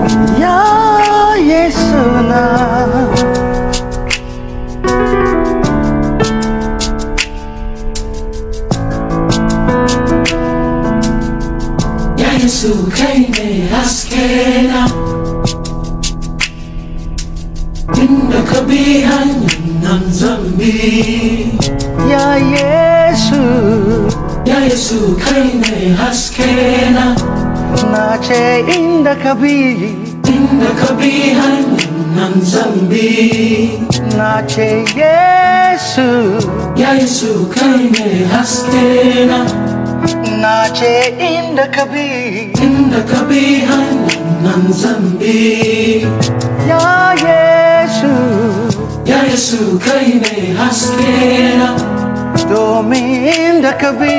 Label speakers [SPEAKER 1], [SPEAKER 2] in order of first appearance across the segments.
[SPEAKER 1] Ya Yesuna
[SPEAKER 2] Ya Yesu kai ne haske na, inda ka bi hanyar nan zan bi.
[SPEAKER 1] Ya Yesu,
[SPEAKER 2] Ya Yesu kai ne haske na,
[SPEAKER 1] na ce inda ka bi
[SPEAKER 2] hanyar nan zan bi.
[SPEAKER 1] na ce Yesu,
[SPEAKER 2] Ya Yesu kai ne haske na,
[SPEAKER 1] na ce inda ka bi
[SPEAKER 2] hanyar nan zan bi.
[SPEAKER 1] Ya Yesu,
[SPEAKER 2] Ya Yesu kai ne haske na,
[SPEAKER 1] domin inda ka bi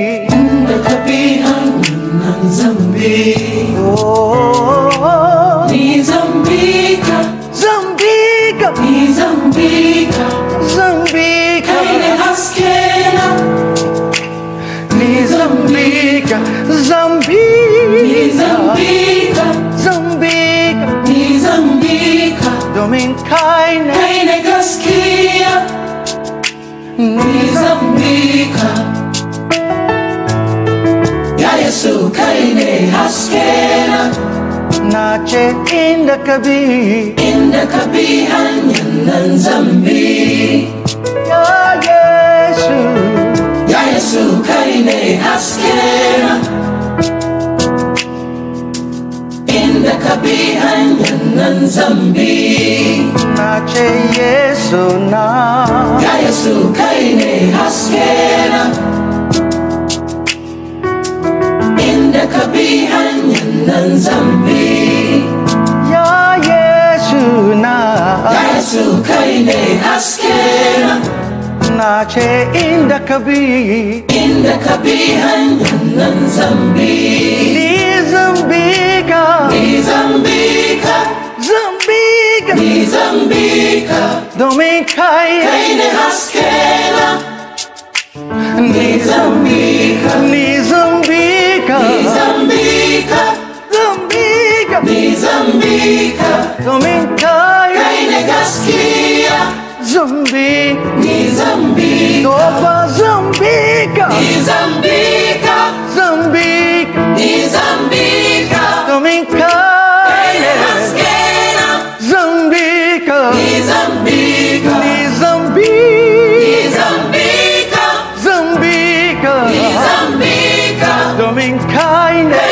[SPEAKER 2] hanyar nan zan bi.
[SPEAKER 1] oh,
[SPEAKER 2] Ni zan bi ka,
[SPEAKER 1] Zambika,
[SPEAKER 2] ni zan bi ka,
[SPEAKER 1] Zambika,
[SPEAKER 2] kai ne haske na.
[SPEAKER 1] ni Zambika,
[SPEAKER 2] Ni
[SPEAKER 1] Zambika,
[SPEAKER 2] Zambika,
[SPEAKER 1] Zambika,
[SPEAKER 2] ni Zambika,
[SPEAKER 1] domin kai
[SPEAKER 2] ne gaskiya. Ni Zambika, Ya Yesu kai ne haske na,
[SPEAKER 1] na ce inda ka bi
[SPEAKER 2] hanyar nan zan bi.
[SPEAKER 1] Ya Yesu,
[SPEAKER 2] Ya Yesu kai ne haske na, inda ka bi hanyar nan zan bi.
[SPEAKER 1] na ce Yesu na
[SPEAKER 2] Ya Yesu kai ne haske na, inda ka bi hanyar nan zan bi.
[SPEAKER 1] Ya Yesu na
[SPEAKER 2] Ya Yesu kai ne haske na,
[SPEAKER 1] na ce inda ka bi
[SPEAKER 2] hanyar nan zan bi.
[SPEAKER 1] ni Zambika,
[SPEAKER 2] Ni Zambika,
[SPEAKER 1] Zambika,
[SPEAKER 2] ni Zambika,
[SPEAKER 1] domin kai
[SPEAKER 2] ne haske na. Ni Zambika,
[SPEAKER 1] ni Zambika,
[SPEAKER 2] ni Zambika,
[SPEAKER 1] Zambika,
[SPEAKER 2] ni Zambika,
[SPEAKER 1] domin kai
[SPEAKER 2] ne gaskiya.
[SPEAKER 1] Zambika,
[SPEAKER 2] Ni Zambika,
[SPEAKER 1] dopa Zambika,
[SPEAKER 2] ni Zambika,
[SPEAKER 1] Zambika,
[SPEAKER 2] ni Zambika,
[SPEAKER 1] domin kai
[SPEAKER 2] ne haske na.
[SPEAKER 1] Zambika,
[SPEAKER 2] Ni Zambika,
[SPEAKER 1] ni
[SPEAKER 2] ni
[SPEAKER 1] Zambika,
[SPEAKER 2] Zambika,
[SPEAKER 1] Zambika,
[SPEAKER 2] ni Zambika,
[SPEAKER 1] domin kai